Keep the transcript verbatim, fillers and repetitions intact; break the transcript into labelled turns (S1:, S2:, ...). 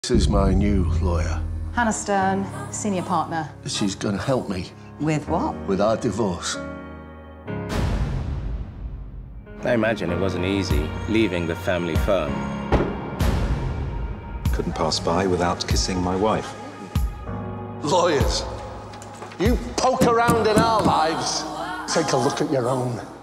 S1: This is my new lawyer.
S2: Hannah Stern, senior partner.
S1: She's going to help me.
S2: With what?
S1: With our divorce.
S3: I imagine it wasn't easy, leaving the family firm.
S4: Couldn't pass by without kissing my wife.
S1: Lawyers, you poke around in our lives. Take a look at your own.